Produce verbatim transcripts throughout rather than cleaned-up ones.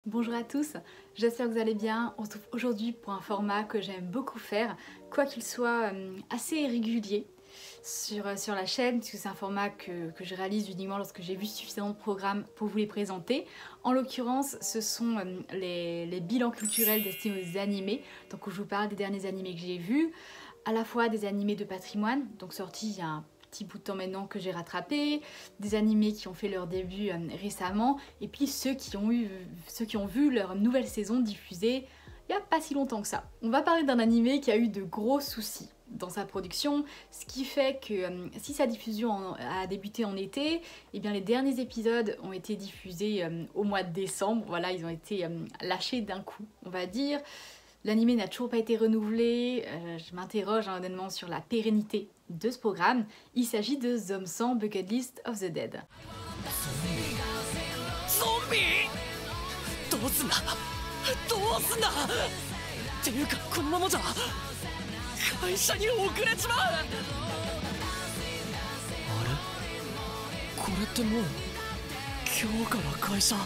Bonjour à tous, j'espère que vous allez bien. On se retrouve aujourd'hui pour un format que j'aime beaucoup faire, quoi qu'il soit euh, assez irrégulier sur, euh, sur la chaîne, puisque c'est un format que, que je réalise uniquement lorsque j'ai vu suffisamment de programmes pour vous les présenter. En l'occurrence, ce sont euh, les, les bilans culturels destinés aux animés, donc où je vous parle des derniers animés que j'ai vus, à la fois des animés de patrimoine, donc sortis il y a un petit bout de temps maintenant que j'ai rattrapé, des animés qui ont fait leur début euh, récemment, et puis ceux qui, ont eu, ceux qui ont vu leur nouvelle saison diffusée il n'y a pas si longtemps que ça. On va parler d'un animé qui a eu de gros soucis dans sa production, ce qui fait que euh, si sa diffusion en, a débuté en été, eh bien les derniers épisodes ont été diffusés euh, au mois de décembre, voilà, ils ont été euh, lâchés d'un coup, on va dire. L'anime n'a toujours pas été renouvelé, euh, je m'interroge hein, honnêtement sur la pérennité de ce programme. Il s'agit de Zom-san Bucket List of the Dead. ゾンビどうすんだどうすんだっていうかこのままじゃ会社に遅れちまうあれこれってもう今日から会社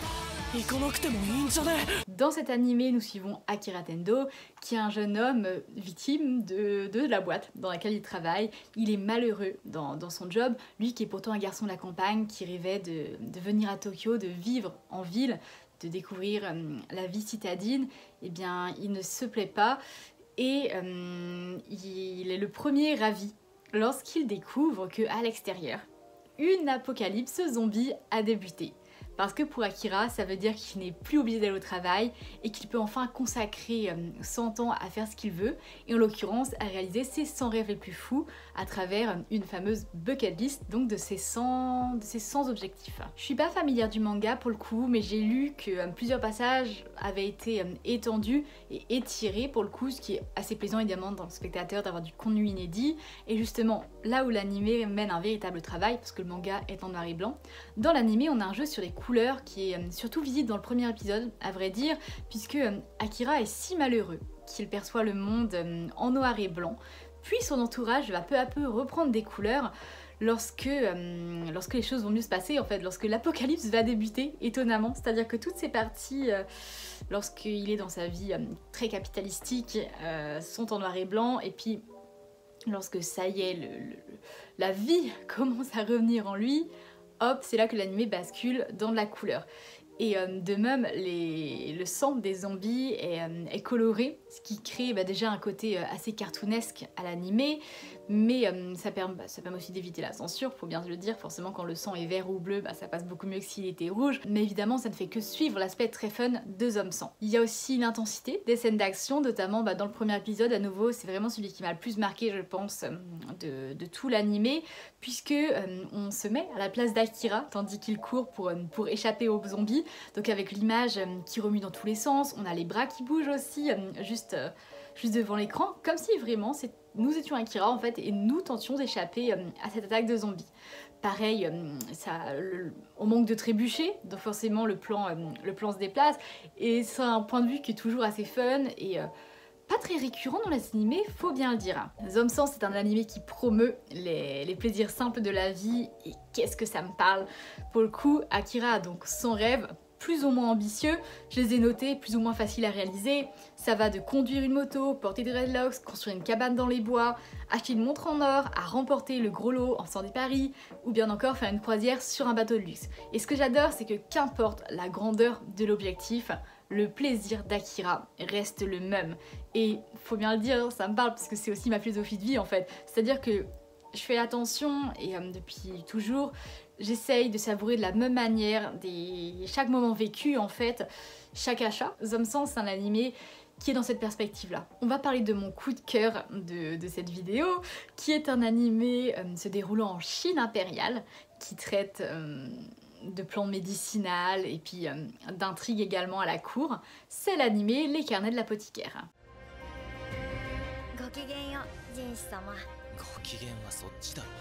Dans cet animé, nous suivons Akira Tendo, qui est un jeune homme victime de, de la boîte dans laquelle il travaille. Il est malheureux dans, dans son job, lui qui est pourtant un garçon de la campagne, qui rêvait de, de venir à Tokyo, de vivre en ville, de découvrir euh, la vie citadine. Eh bien, il ne se plaît pas et euh, il est le premier ravi lorsqu'il découvre qu'à l'extérieur, une apocalypse zombie a débuté. Parce que pour Akira, ça veut dire qu'il n'est plus obligé d'aller au travail et qu'il peut enfin consacrer cent ans à faire ce qu'il veut, et en l'occurrence à réaliser ses cent rêves les plus fous à travers une fameuse bucket list, donc de ses cent, de ses cent objectifs. Je suis pas familière du manga pour le coup, mais j'ai lu que plusieurs passages avaient été étendus et étirés pour le coup, ce qui est assez plaisant évidemment dans le spectateur d'avoir du contenu inédit. Et justement, là où l'anime mène un véritable travail, parce que le manga est en noir et blanc, dans l'anime on a un jeu sur les couleur qui est surtout visible dans le premier épisode, à vrai dire, puisque Akira est si malheureux qu'il perçoit le monde en noir et blanc, puis son entourage va peu à peu reprendre des couleurs lorsque, euh, lorsque les choses vont mieux se passer, en fait, lorsque l'apocalypse va débuter, étonnamment, c'est-à-dire que toutes ces parties, euh, lorsqu'il est dans sa vie euh, très capitalistique, euh, sont en noir et blanc, et puis lorsque ça y est, le, le, la vie commence à revenir en lui, hop, c'est là que l'anime bascule dans de la couleur. Et euh, de même, les... le sang des zombies est, euh, est coloré, ce qui crée bah, déjà un côté euh, assez cartoonesque à l'anime, mais euh, ça, permet, bah, ça permet aussi d'éviter la censure, faut bien se le dire, forcément quand le sang est vert ou bleu, bah, ça passe beaucoup mieux que s'il était rouge, mais évidemment ça ne fait que suivre l'aspect très fun de Zom-san. Il y a aussi l'intensité des scènes d'action, notamment bah, dans le premier épisode, à nouveau, c'est vraiment celui qui m'a le plus marqué, je pense, de, de tout l'anime, puisque euh, on se met à la place d'Akira, tandis qu'il court pour, euh, pour échapper aux zombies. Donc avec l'image euh, qui remue dans tous les sens, on a les bras qui bougent aussi, euh, juste, euh, juste devant l'écran, comme si vraiment nous étions Akira en fait et nous tentions d'échapper euh, à cette attaque de zombies. Pareil, euh, ça, le, on manque de trébucher, donc forcément le plan, euh, le plan se déplace, et c'est un point de vue qui est toujours assez fun et euh, pas très récurrent dans les animés, faut bien le dire. Zom-san, c'est un animé qui promeut les, les plaisirs simples de la vie, et qu'est-ce que ça me parle. Pour le coup, Akira a donc son rêve, plus ou moins ambitieux, je les ai notés, plus ou moins faciles à réaliser. Ça va de conduire une moto, porter des dreadlocks, construire une cabane dans les bois, acheter une montre en or, à remporter le gros lot en faisant des paris, ou bien encore faire une croisière sur un bateau de luxe. Et ce que j'adore, c'est que qu'importe la grandeur de l'objectif, le plaisir d'Akira reste le même. Et faut bien le dire, ça me parle parce que c'est aussi ma philosophie de vie en fait. C'est-à-dire que je fais attention et euh, depuis toujours, j'essaye de savourer de la même manière des... chaque moment vécu en fait, chaque achat. Zom-san, c'est un animé qui est dans cette perspective-là. On va parler de mon coup de cœur de, de cette vidéo, qui est un animé euh, se déroulant en Chine impériale, qui traite euh, de plantes médicinales et puis euh, d'intrigues également à la cour. C'est l'animé Les Carnets de l'apothicaire. ごきげんよう、ジンス様。 ご機嫌はそっちだろ。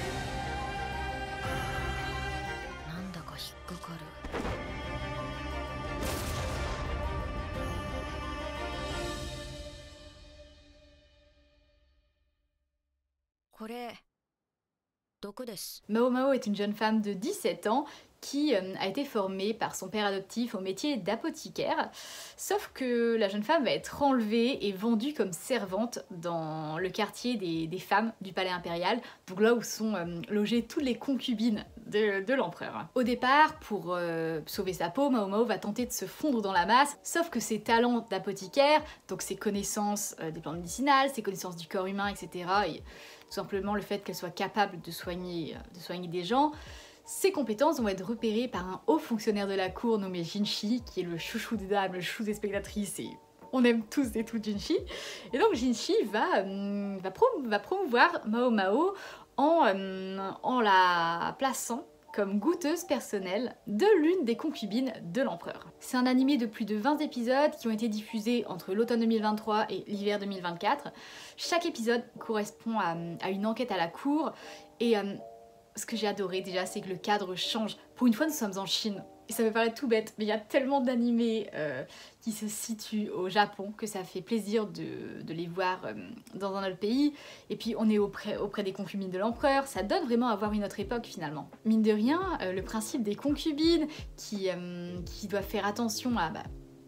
なんだか引っかかる。これ Mao Mao est une jeune femme de dix-sept ans qui euh, a été formée par son père adoptif au métier d'apothicaire, sauf que la jeune femme va être enlevée et vendue comme servante dans le quartier des, des femmes du palais impérial, donc là où sont euh, logées toutes les concubines de, de l'empereur. Au départ, pour euh, sauver sa peau, Mao Mao va tenter de se fondre dans la masse, sauf que ses talents d'apothicaire, donc ses connaissances euh, des plantes médicinales, ses connaissances du corps humain, et cetera, et tout simplement le fait qu'elle soit capable de soigner, de soigner des gens, ses compétences vont être repérées par un haut fonctionnaire de la cour nommé Jinshi, qui est le chouchou des dames, le chouchou des spectatrices, et on aime tous et toutes Jinshi. Et donc Jinshi va, euh, va, prom va promouvoir Mao Mao en, euh, en la plaçant comme goûteuse personnelle de l'une des concubines de l'empereur. C'est un animé de plus de vingt épisodes qui ont été diffusés entre l'automne deux mille vingt-trois et l'hiver deux mille vingt-quatre. Chaque épisode correspond à, à une enquête à la cour, et euh, ce que j'ai adoré déjà, c'est que le cadre change. Pour une fois, nous sommes en Chine. Et ça me paraît tout bête, mais il y a tellement d'animés euh, qui se situent au Japon que ça fait plaisir de, de les voir euh, dans un autre pays. Et puis on est auprès, auprès des concubines de l'empereur, ça donne vraiment à voir une autre époque finalement. Mine de rien, euh, le principe des concubines qui, euh, qui doivent faire attention à... Bah,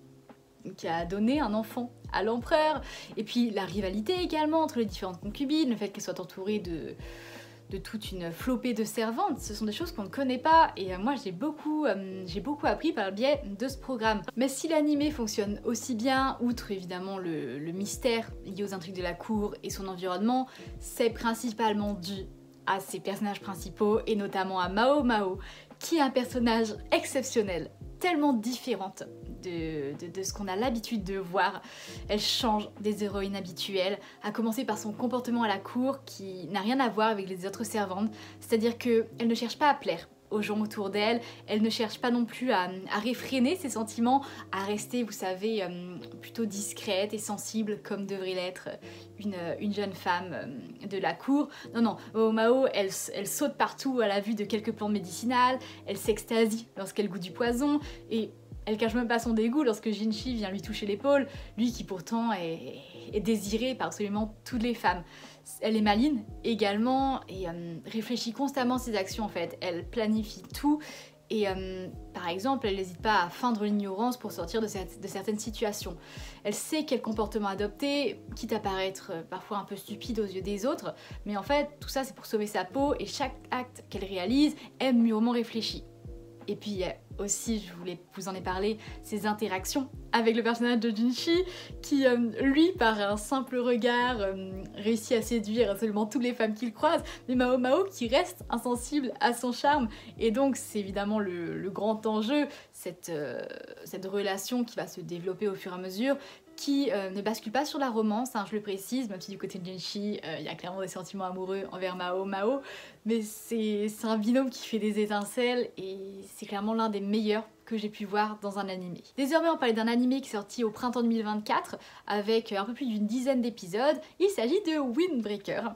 qui a donné un enfant à l'empereur, et puis la rivalité également entre les différentes concubines, le fait qu'elles soient entourées de... de toute une flopée de servantes, ce sont des choses qu'on ne connaît pas, et euh, moi j'ai beaucoup, euh, j'ai beaucoup appris par le biais de ce programme. Mais si l'animé fonctionne aussi bien, outre évidemment le, le mystère lié aux intrigues de la cour et son environnement, c'est principalement dû à ses personnages principaux, et notamment à Mao Mao, qui est un personnage exceptionnel, tellement différente de, de, de ce qu'on a l'habitude de voir. Elle change des héroïnes habituelles, à commencer par son comportement à la cour qui n'a rien à voir avec les autres servantes, c'est-à-dire qu'elle ne cherche pas à plaire aux gens autour d'elle, elle ne cherche pas non plus à, à réfréner ses sentiments, à rester, vous savez, euh, plutôt discrète et sensible comme devrait l'être une, une jeune femme euh, de la cour. Non, non, Mao Mao, elle, elle saute partout à la vue de quelques plantes médicinales, elle s'extasie lorsqu'elle goûte du poison, et elle cache même pas son dégoût lorsque Jinshi vient lui toucher l'épaule, lui qui pourtant est, est désiré par absolument toutes les femmes. Elle est maligne également et euh, réfléchit constamment ses actions en fait. Elle planifie tout et euh, par exemple elle n'hésite pas à feindre l'ignorance pour sortir de, cette, de certaines situations. Elle sait quel comportement adopter, quitte à paraître euh, parfois un peu stupide aux yeux des autres, mais en fait tout ça c'est pour sauver sa peau et chaque acte qu'elle réalise est mûrement réfléchi. Et puis aussi, je voulais vous en ai parlé, ses interactions avec le personnage de Jinshi, qui euh, lui, par un simple regard, euh, réussit à séduire absolument toutes les femmes qu'il croise, mais Mao Mao qui reste insensible à son charme, et donc c'est évidemment le, le grand enjeu, cette, euh, cette relation qui va se développer au fur et à mesure, qui euh, ne bascule pas sur la romance, hein, je le précise, même si du côté de Jinshi, il euh, y a clairement des sentiments amoureux envers Mao Mao, mais c'est un binôme qui fait des étincelles et c'est clairement l'un des meilleurs que j'ai pu voir dans un animé. Désormais, on parlait d'un animé qui est sorti au printemps deux mille vingt-quatre avec un peu plus d'une dizaine d'épisodes. Il s'agit de Windbreaker.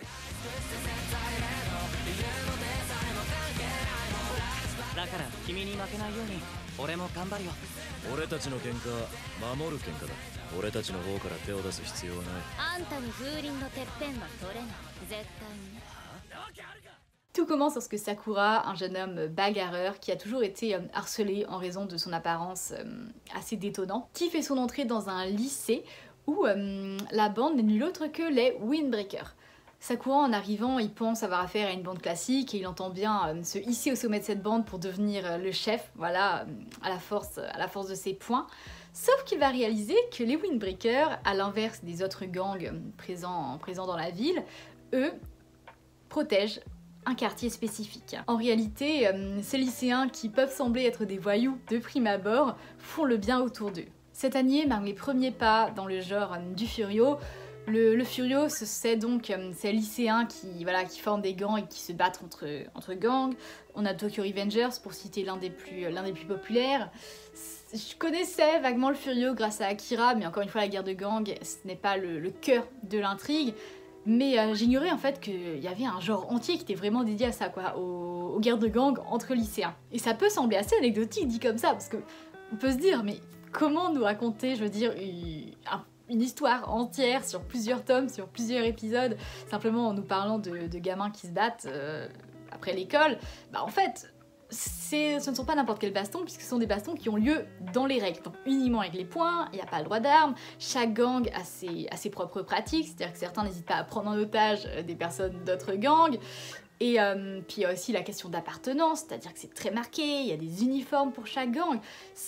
だから君に負けないように俺も頑張るよ。俺たちの喧嘩は守る喧嘩だ。俺たちの方から手を出す必要はない。 あんたに風鈴のてっぺんは取れない。絶対にね。 Tout commence lorsque Sakura, un jeune homme bagarreur qui a toujours été euh, harcelé en raison de son apparence euh, assez détonnante, qui fait son entrée dans un lycée où euh, la bande n'est nulle autre que les Windbreaker. Sakura, en arrivant, il pense avoir affaire à une bande classique et il entend bien euh, se hisser au sommet de cette bande pour devenir euh, le chef, voilà, euh, à la force, à la force de ses poings. Sauf qu'il va réaliser que les Windbreaker, à l'inverse des autres gangs euh, présents, présents dans la ville, eux protègent un quartier spécifique. En réalité, euh, ces lycéens qui peuvent sembler être des voyous de prime abord font le bien autour d'eux. Cet anime marque les premiers pas dans le genre euh, du Furio. Le, le Furio, c'est donc euh, ces lycéens qui, voilà, qui forment des gangs et qui se battent entre, entre gangs. On a Tokyo Revengers pour citer l'un des, plus, l'un des plus populaires. Je connaissais vaguement le Furio grâce à Akira, mais encore une fois la guerre de gang, ce n'est pas le, le cœur de l'intrigue. Mais euh, j'ignorais en fait qu'il y avait un genre entier qui était vraiment dédié à ça, quoi, aux, aux guerres de gang entre lycéens. Et ça peut sembler assez anecdotique dit comme ça, parce que on peut se dire, mais comment nous raconter, je veux dire, une, une histoire entière sur plusieurs tomes, sur plusieurs épisodes, simplement en nous parlant de, de gamins qui se battent euh, après l'école. Bah en fait, c'est, ce ne sont pas n'importe quels bastons, puisque ce sont des bastons qui ont lieu dans les règles, donc uniquement avec les poings, il n'y a pas le droit d'armes, chaque gang a ses, a ses propres pratiques, c'est-à-dire que certains n'hésitent pas à prendre en otage des personnes d'autres gangs, et euh, puis il y a aussi la question d'appartenance, c'est-à-dire que c'est très marqué, il y a des uniformes pour chaque gang,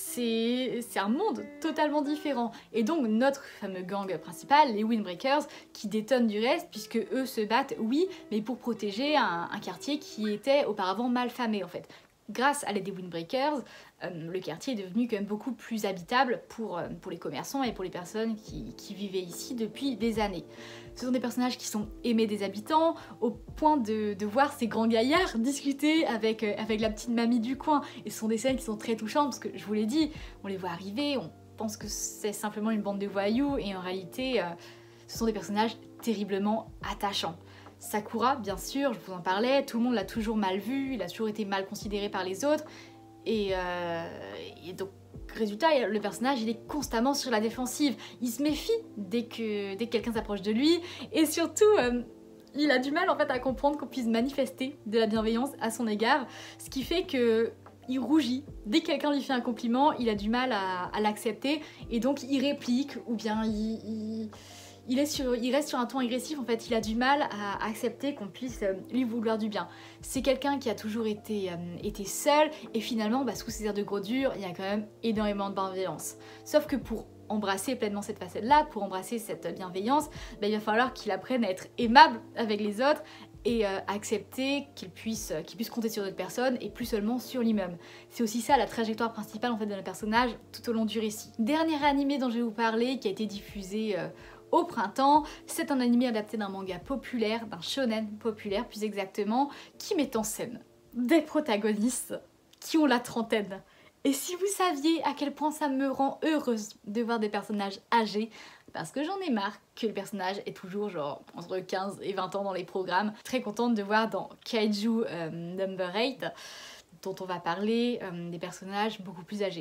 c'est un monde totalement différent. Et donc notre fameux gang principal, les Windbreakers, qui détonnent du reste, puisque eux se battent, oui, mais pour protéger un, un quartier qui était auparavant mal famé en fait. Grâce à l'aide des Windbreakers, euh, le quartier est devenu quand même beaucoup plus habitable pour, euh, pour les commerçants et pour les personnes qui, qui vivaient ici depuis des années. Ce sont des personnages qui sont aimés des habitants, au point de, de voir ces grands gaillards discuter avec, euh, avec la petite mamie du coin. Et ce sont des scènes qui sont très touchantes, parce que je vous l'ai dit, on les voit arriver, on pense que c'est simplement une bande de voyous, et en réalité, euh, ce sont des personnages terriblement attachants. Sakura, bien sûr, je vous en parlais, tout le monde l'a toujours mal vu, il a toujours été mal considéré par les autres, et, euh, et donc, résultat, le personnage, il est constamment sur la défensive, il se méfie dès que, dès que quelqu'un s'approche de lui, et surtout, euh, il a du mal en fait à comprendre qu'on puisse manifester de la bienveillance à son égard, ce qui fait que il rougit, dès que quelqu'un lui fait un compliment, il a du mal à, à l'accepter, et donc il réplique, ou bien il... il Il, est sur, il reste sur un ton agressif, en fait, il a du mal à accepter qu'on puisse euh, lui vouloir du bien. C'est quelqu'un qui a toujours été, euh, été seul, et finalement, bah, sous ses airs de gros dur, il y a quand même énormément de bienveillance. Sauf que pour embrasser pleinement cette facette-là, pour embrasser cette bienveillance, bah, il va falloir qu'il apprenne à être aimable avec les autres, et euh, accepter qu'il puisse, euh, qu'il puisse compter sur d'autres personnes, et plus seulement sur lui-même. C'est aussi ça la trajectoire principale en fait, de notre personnage tout au long du récit. Dernier animé dont je vais vous parler, qui a été diffusé... Euh, au printemps, c'est un animé adapté d'un manga populaire, d'un shonen populaire plus exactement, qui met en scène des protagonistes qui ont la trentaine. Et si vous saviez à quel point ça me rend heureuse de voir des personnages âgés, parce que j'en ai marre que le personnage est toujours genre entre quinze et vingt ans dans les programmes, très contente de voir dans Kaiju euh, Number huit, dont on va parler, euh, des personnages beaucoup plus âgés.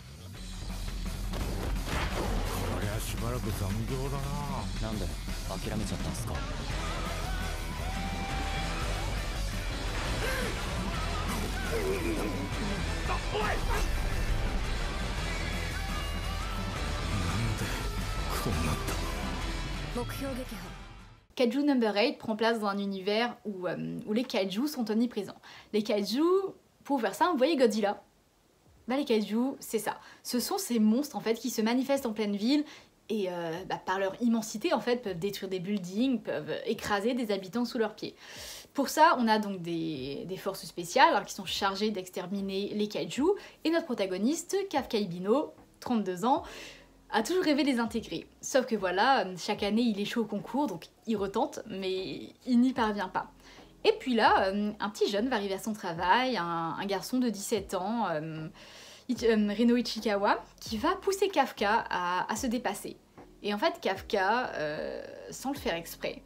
しばらく残業だな。なんで諦めちゃったんすか。おい。なんでこうなった。目標撃破。 Kaiju Number huit prend place dans un univers où, euh, où les kaiju sont omniprésents. Les kaiju, pour faire ça, vous voyez Godzilla? Bah les kaiju, c'est ça. Ce sont ces monstres en fait qui se manifestent en pleine ville et euh, bah, par leur immensité en fait peuvent détruire des buildings, peuvent écraser des habitants sous leurs pieds. Pour ça, on a donc des, des forces spéciales alors, qui sont chargées d'exterminer les kaiju, et notre protagoniste, Kafka Ibino, trente-deux ans, a toujours rêvé de les intégrer. Sauf que voilà, chaque année il échoue au concours, donc il retente, mais il n'y parvient pas. Et puis là, un petit jeune va arriver à son travail, un, un garçon de dix-sept ans, euh, Reno Ichikawa, qui va pousser Kafka à, à se dépasser. Et en fait, Kafka, euh, sans le faire exprès,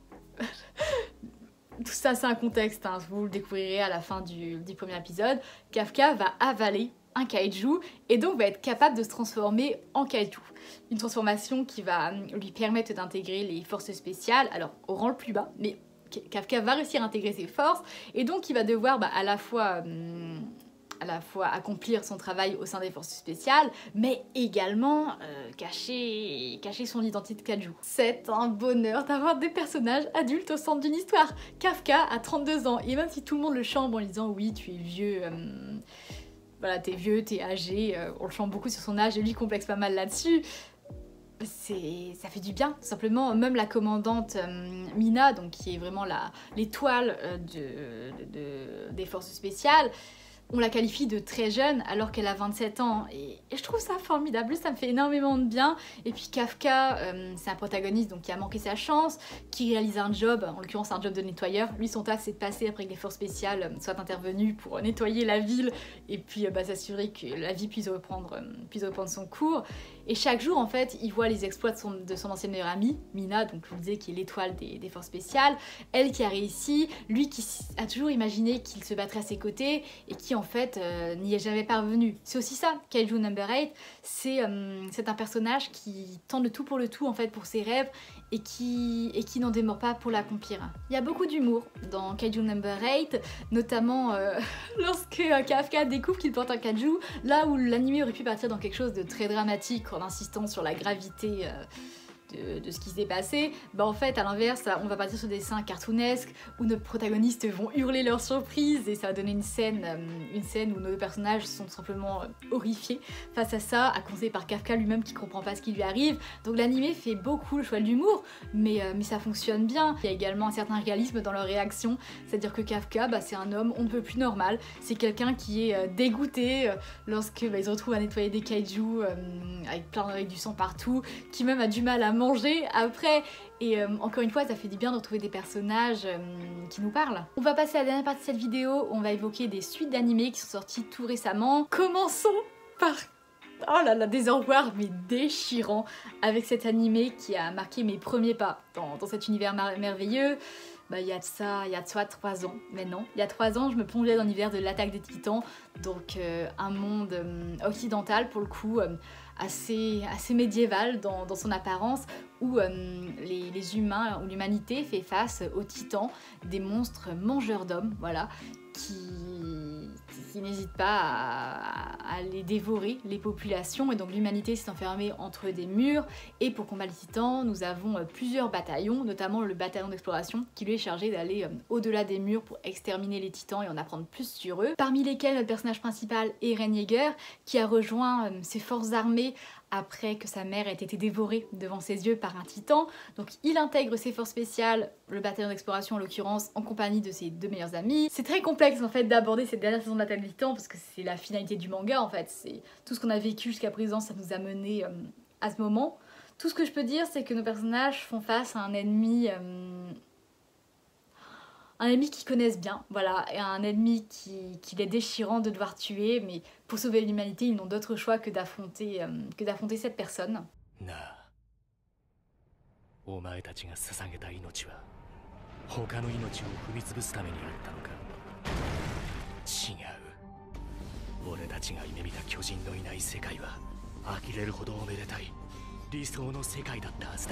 tout ça c'est un contexte, hein, vous le découvrirez à la fin du, du premier épisode, Kafka va avaler un kaiju et donc va être capable de se transformer en kaiju. Une transformation qui va lui permettre d'intégrer les forces spéciales, alors au rang le plus bas, mais Kafka va réussir à intégrer ses forces et donc il va devoir bah, à la fois... Hum, à la fois accomplir son travail au sein des forces spéciales, mais également euh, cacher, cacher son identité de kaiju. C'est un bonheur d'avoir des personnages adultes au centre d'une histoire. Kafka a trente-deux ans, et même si tout le monde le chambre en lui disant « oui, tu es vieux, euh, voilà, t'es vieux, t'es âgé euh, », on le chambre beaucoup sur son âge, et lui complexe pas mal là-dessus, c'est, ça fait du bien, tout simplement. Même la commandante euh, Mina, donc, qui est vraiment l'étoile euh, de, de, de, des forces spéciales, on la qualifie de très jeune alors qu'elle a vingt-sept ans et, et je trouve ça formidable, ça me fait énormément de bien. Et puis Kafka, euh, c'est un protagoniste donc qui a manqué sa chance, qui réalise un job, en l'occurrence un job de nettoyeur. Lui son taf c'est de passer après que les forces spéciales euh, soient intervenues pour nettoyer la ville et puis euh, bah, s'assurer que la vie puisse reprendre, euh, puisse reprendre son cours. Et chaque jour en fait il voit les exploits de son, de son ancienne meilleure amie, Mina, donc je vous le disais qui est l'étoile des, des forces spéciales, elle qui a réussi, lui qui a toujours imaginé qu'il se battrait à ses côtés et qui en fait euh, n'y est jamais parvenu. C'est aussi ça, Kaiju Number eight, c'est euh, un personnage qui tente le tout pour le tout en fait pour ses rêves et qui, et qui n'en démord pas pour l'accomplir. Il y a beaucoup d'humour dans Kaiju Number eight, notamment euh, lorsque euh, Kafka découvre qu'il porte un kaiju, là où l'anime aurait pu partir dans quelque chose de très dramatique en insistant sur la gravité euh, De, de ce qui s'est passé, bah en fait à l'inverse on va partir sur des dessins cartoonesques où nos protagonistes vont hurler leur surprise et ça va donner une scène, euh, une scène où nos deux personnages sont tout simplement euh, horrifiés face à ça, à commencer par Kafka lui-même qui comprend pas ce qui lui arrive. Donc l'anime fait beaucoup le choix de l'humour, mais, euh, mais ça fonctionne bien. Il y a également un certain réalisme dans leurs réactions, c'est-à-dire que Kafka bah, c'est un homme on ne peut plus normal, c'est quelqu'un qui est euh, dégoûté euh, lorsque bah, ils se retrouvent à nettoyer des kaijus euh, avec plein avec du sang partout, qui même a du mal à manger après, et euh, encore une fois ça fait du bien de retrouver des personnages euh, qui nous parlent. On va passer à la dernière partie de cette vidéo, on va évoquer des suites d'animés qui sont sorties tout récemment. Commençons par... oh là là, des au revoir mais déchirant avec cet animé qui a marqué mes premiers pas dans, dans cet univers merveilleux. Bah, il y a de ça, il y a de ça trois ans maintenant. Il y a trois ans, je me plongeais dans l'univers de l'Attaque des Titans, donc euh, un monde euh, occidental pour le coup, euh, assez, assez médiéval dans, dans son apparence, où euh, les, les humains, où l'humanité fait face aux titans, des monstres mangeurs d'hommes, voilà, qui, qui, qui n'hésitent pas à, à les dévorer, les populations, et donc l'humanité s'est enfermée entre des murs, et pour combattre les titans, nous avons euh, plusieurs bataillons, notamment le bataillon d'exploration, qui lui est chargé d'aller euh, au-delà des murs pour exterminer les titans et en apprendre plus sur eux, parmi lesquels notre personnage principal, Eren Yeager, qui a rejoint euh, ses forces armées après que sa mère ait été dévorée devant ses yeux par un titan. Donc il intègre ses forces spéciales, le bataillon d'exploration en l'occurrence, en compagnie de ses deux meilleurs amis. C'est très complexe en fait d'aborder cette dernière saison de l'Attaque des Titans parce que c'est la finalité du manga en fait. C'est tout ce qu'on a vécu jusqu'à présent, ça nous a mené euh, à ce moment. Tout ce que je peux dire, c'est que nos personnages font face à un ennemi... Euh, un ennemi qu'ils connaissent bien, voilà, et un ennemi qui, qui est déchirant de devoir tuer, mais pour sauver l'humanité, ils n'ont d'autre choix que d'affronter euh, que d'affronter cette personne. Na, omae tachi ga sasageta inochi wa hoka no inochi o fumitsubusu tame ni atta no ka? Chigau. Ore tachi ga imemita kyojin no inai sekai wa akireru hodo omedetai risou no sekai datta hazu da.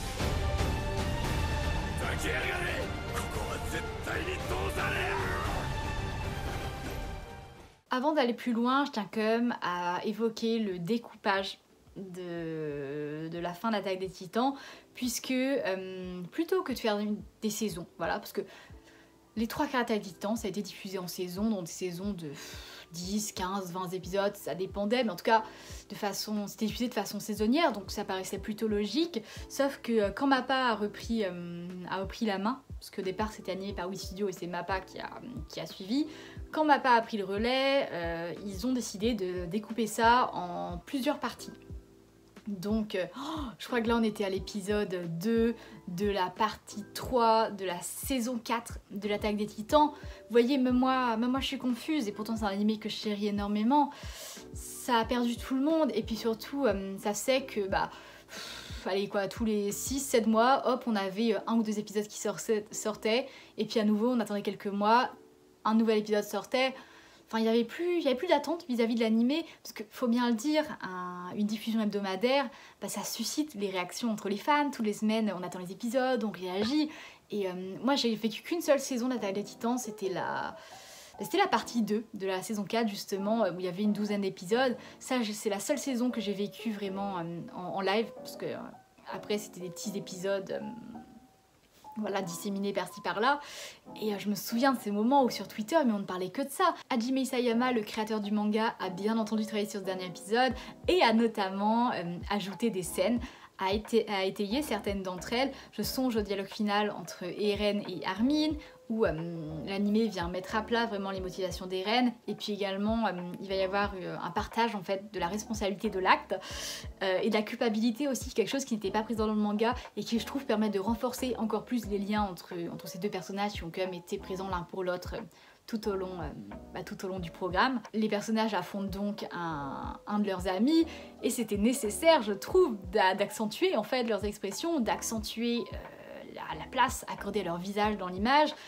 Avant d'aller plus loin, je tiens quand même à évoquer le découpage de, de la fin de l'Attaque des Titans, puisque euh, plutôt que de faire une, des saisons, voilà, parce que les trois quarts d'Attaque des Titans, ça a été diffusé en saison, dans des saisons de dix, quinze, vingt épisodes, ça dépendait, mais en tout cas, de façon, c'était diffusé de façon saisonnière, donc ça paraissait plutôt logique, sauf que quand Mappa a repris, euh, a repris la main, parce qu'au départ c'était animé par Wii Studio et c'est Mappa qui a, qui a suivi, quand Mappa a pris le relais, euh, ils ont décidé de découper ça en plusieurs parties. Donc, euh, oh, je crois que là on était à l'épisode deux de la partie trois de la saison quatre de l'Attaque des Titans. Vous voyez, même moi, même moi je suis confuse, et pourtant c'est un animé que je chéris énormément. Ça a perdu tout le monde, et puis surtout, euh, ça fait que, bah, pff, allez quoi, tous les six sept mois, hop, on avait un ou deux épisodes qui sortaient, et puis à nouveau, on attendait quelques mois, un nouvel épisode sortait. Enfin, il n'y avait plus, il y avait plus d'attente vis-à-vis de l'animé, parce qu'il faut bien le dire, un, une diffusion hebdomadaire, bah, ça suscite les réactions entre les fans. Toutes les semaines, on attend les épisodes, on réagit. Et euh, moi, j'ai vécu qu'une seule saison d'Attaque des Titans, c'était la... C'était la partie deux de la saison quatre, justement, où il y avait une douzaine d'épisodes. Ça, c'est la seule saison que j'ai vécue vraiment euh, en, en live, parce que euh, après, c'était des petits épisodes... Euh, voilà, disséminé par-ci par-là. Et euh, je me souviens de ces moments où sur Twitter, mais on ne parlait que de ça. Hajime Isayama, le créateur du manga, a bien entendu travailler sur ce dernier épisode et a notamment euh, ajouté des scènes, a, été, a étayé certaines d'entre elles. Je songe au dialogue final entre Eren et Armin, où euh, l'animé vient mettre à plat vraiment les motivations d'Eren, et puis également euh, il va y avoir euh, un partage en fait de la responsabilité de l'acte euh, et de la culpabilité aussi, quelque chose qui n'était pas présent dans le manga et qui je trouve permet de renforcer encore plus les liens entre, entre ces deux personnages qui ont quand même été présents l'un pour l'autre euh, tout au long, euh, bah, tout au long du programme. Les personnages affrontent donc un, un de leurs amis, et c'était nécessaire, je trouve, d'accentuer en fait leurs expressions, d'accentuer euh, la, la place accordée à leur visage dans l'image.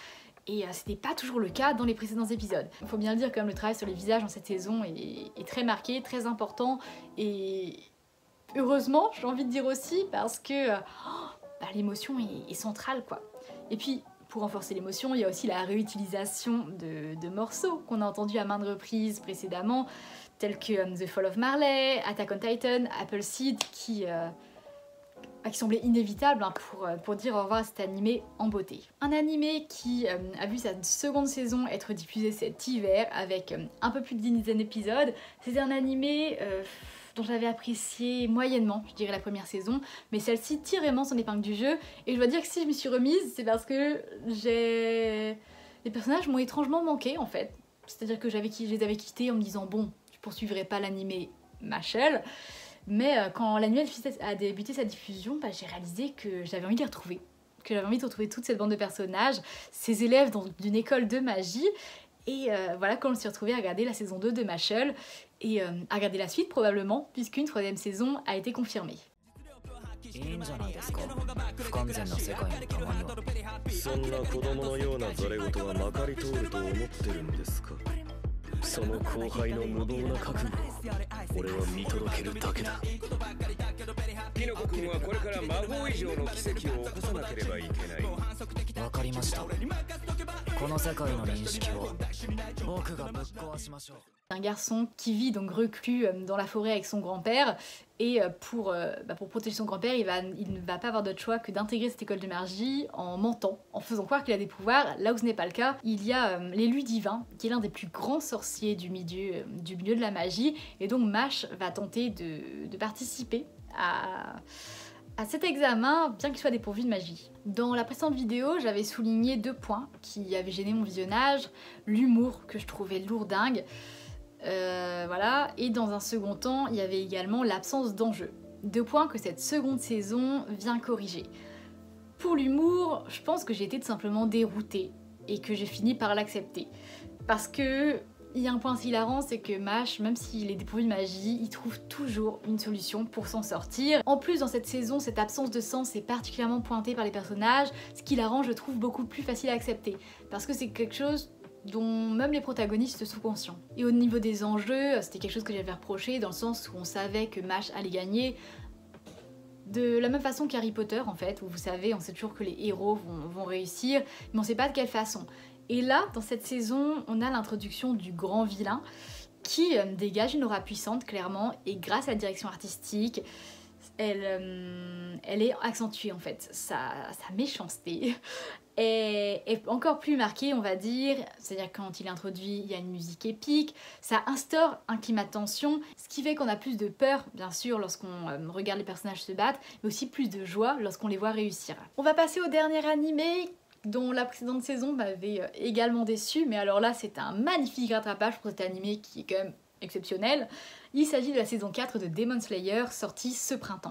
Et euh, c'était pas toujours le cas dans les précédents épisodes. Il faut bien le dire, comme le travail sur les visages dans cette saison est, est très marqué, très important, et heureusement, j'ai envie de dire aussi, parce que euh, oh, bah, l'émotion est, est centrale, quoi. Et puis, pour renforcer l'émotion, il y a aussi la réutilisation de, de morceaux qu'on a entendus à maintes reprises précédemment, tels que um, The Fall of Marley, Attack on Titan, Appleseed, qui... Euh, qui semblait inévitable hein, pour, pour dire au revoir à cet animé en beauté. Un animé qui euh, a vu sa seconde saison être diffusée cet hiver avec euh, un peu plus d'une dizaine d'épisodes. C'était un animé euh, dont j'avais apprécié moyennement, je dirais, la première saison, mais celle-ci tire vraiment son épingle du jeu, et je dois dire que si je m'y suis remise, c'est parce que j'ai... les personnages m'ont étrangement manqué en fait. C'est-à-dire que j'avais, je les avais quittés en me disant bon, je poursuivrai pas l'animé Mashle. Mais euh, quand l'anime a débuté sa diffusion, bah, j'ai réalisé que j'avais envie de les retrouver. Que j'avais envie de retrouver toute cette bande de personnages, ces élèves d'une école de magie. Et euh, voilà, quand je me suis retrouvée à regarder la saison deux de Mashle, et euh, à regarder la suite probablement, puisqu'une troisième saison a été confirmée. いいんじゃないですか。不完全な世界のたまには。 そんな子供のようなザレ言がまかり通ると思ってるんですか。その後輩の無謀な覚悟を俺は見届けるだけだ。キノコ君はこれから魔法以上の奇跡を起こさなければいけない。 わかりました。この世界の認識を僕がぶっ壊しましょう。 Un garçon qui vit donc reclus dans la forêt avec son grand-père, et pour, bah pour protéger son grand-père, il, va, il ne va pas avoir d'autre choix que d'intégrer cette école de magie en mentant, en faisant croire qu'il a des pouvoirs, là où ce n'est pas le cas. Il y a euh, l'élu divin, qui est l'un des plus grands sorciers du milieu, du milieu de la magie, et donc Mash va tenter de, de participer à... à cet examen, bien qu'il soit dépourvu de magie. Dans la précédente vidéo, j'avais souligné deux points qui avaient gêné mon visionnage, l'humour que je trouvais lourdingue, euh, voilà, et dans un second temps, il y avait également l'absence d'enjeu. Deux points que cette seconde saison vient corriger. Pour l'humour, je pense que j'ai été tout simplement déroutée, et que j'ai fini par l'accepter. Parce que il y a un point hilarant, c'est que Mash, même s'il est dépourvu de magie, il trouve toujours une solution pour s'en sortir. En plus, dans cette saison, cette absence de sens est particulièrement pointée par les personnages, ce qui la rend, je trouve, beaucoup plus facile à accepter. Parce que c'est quelque chose dont même les protagonistes sont conscients. Et au niveau des enjeux, c'était quelque chose que j'avais reproché, dans le sens où on savait que Mash allait gagner, de la même façon qu'Harry Potter, en fait, où vous savez, on sait toujours que les héros vont, vont réussir, mais on sait pas de quelle façon. Et là, dans cette saison, on a l'introduction du grand vilain qui euh, dégage une aura puissante, clairement, et grâce à la direction artistique, elle, euh, elle est accentuée, en fait. Sa, sa méchanceté est, est encore plus marquée, on va dire. C'est-à-dire quand il est introduit, il y a une musique épique, ça instaure un climat de tension, ce qui fait qu'on a plus de peur, bien sûr, lorsqu'on euh, regarde les personnages se battre, mais aussi plus de joie lorsqu'on les voit réussir. On va passer au dernier animé, dont la précédente saison m'avait également déçue, mais alors là c'est un magnifique rattrapage pour cet animé qui est quand même exceptionnel. Il s'agit de la saison quatre de Demon Slayer, sortie ce printemps.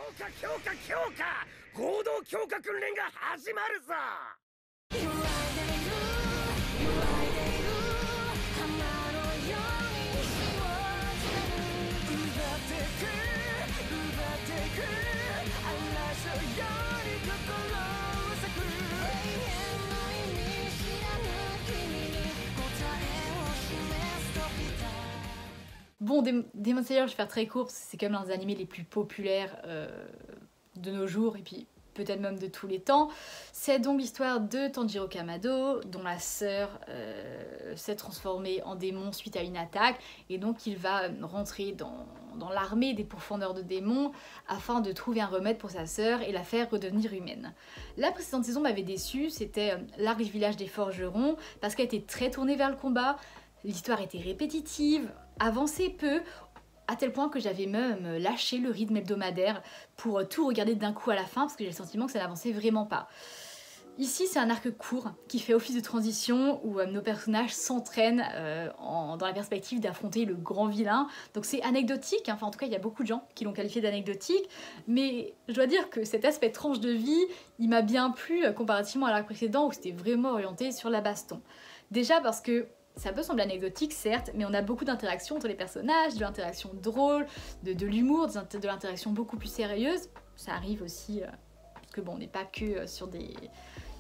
Bon, Demon Slayer, je vais faire très court parce que c'est quand même l'un des animés les plus populaires euh, de nos jours et puis peut-être même de tous les temps. C'est donc l'histoire de Tanjiro Kamado, dont la sœur euh, s'est transformée en démon suite à une attaque, et donc il va rentrer dans, dans l'armée des pourfendeurs de démons afin de trouver un remède pour sa sœur et la faire redevenir humaine. La précédente saison m'avait déçue, c'était l'arc du village des forgerons, parce qu'elle était très tournée vers le combat, l'histoire était répétitive, avançait peu, à tel point que j'avais même lâché le rythme hebdomadaire pour tout regarder d'un coup à la fin parce que j'ai le sentiment que ça n'avançait vraiment pas. Ici, c'est un arc court qui fait office de transition où euh, nos personnages s'entraînent euh, dans la perspective d'affronter le grand vilain. Donc c'est anecdotique, hein. Enfin en tout cas il y a beaucoup de gens qui l'ont qualifié d'anecdotique, mais je dois dire que cet aspect tranche de vie, il m'a bien plu euh, comparativement à l'arc précédent où c'était vraiment orienté sur la baston. Déjà parce que ça peut sembler anecdotique, certes, mais on a beaucoup d'interactions entre les personnages, de l'interaction drôle, de, de l'humour, de, de l'interaction beaucoup plus sérieuse. Ça arrive aussi, euh, parce que bon, on n'est pas que euh, sur des,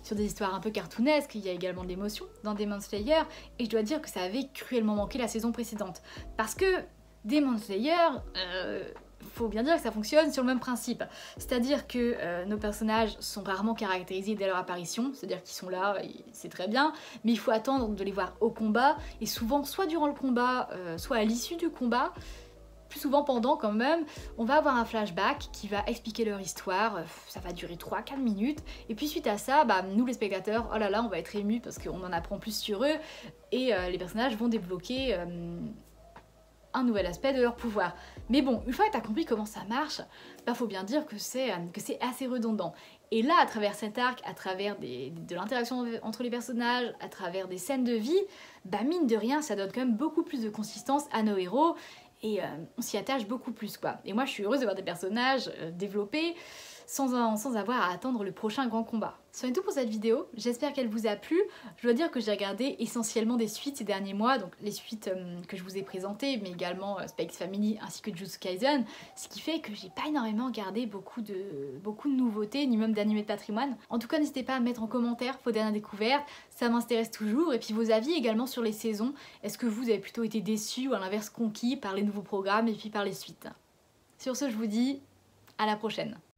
sur des histoires un peu cartoonesques, il y a également de l'émotion dans Demon Slayer, et je dois dire que ça avait cruellement manqué la saison précédente. Parce que Demon Slayer, euh, faut bien dire que ça fonctionne sur le même principe. C'est-à-dire que euh, nos personnages sont rarement caractérisés dès leur apparition, c'est-à-dire qu'ils sont là, c'est très bien, mais il faut attendre de les voir au combat, et souvent, soit durant le combat, euh, soit à l'issue du combat, plus souvent pendant quand même, on va avoir un flashback qui va expliquer leur histoire, ça va durer trois à quatre minutes, et puis suite à ça, bah, nous les spectateurs, oh là là, on va être émus parce qu'on en apprend plus sur eux, et euh, les personnages vont débloquer euh, un nouvel aspect de leur pouvoir. Mais bon, une fois que tu as compris comment ça marche, bah faut bien dire que c'est euh, que c'est assez redondant. Et là, à travers cet arc, à travers des, de l'interaction entre les personnages, à travers des scènes de vie, bah mine de rien, ça donne quand même beaucoup plus de consistance à nos héros, et euh, on s'y attache beaucoup plus quoi. Et moi je suis heureuse de voir des personnages euh, développés sans, un, sans avoir à attendre le prochain grand combat. C'est tout pour cette vidéo, j'espère qu'elle vous a plu. Je dois dire que j'ai regardé essentiellement des suites ces derniers mois, donc les suites euh, que je vous ai présentées, mais également euh, Spy X Family ainsi que Jujutsu Kaisen, ce qui fait que j'ai pas énormément regardé beaucoup de, beaucoup de nouveautés, ni même d'animés de patrimoine. En tout cas, n'hésitez pas à mettre en commentaire vos dernières découvertes, ça m'intéresse toujours, et puis vos avis également sur les saisons. Est-ce que vous avez plutôt été déçus ou à l'inverse conquis par les nouveaux programmes et puis par les suites? Sur ce, je vous dis à la prochaine.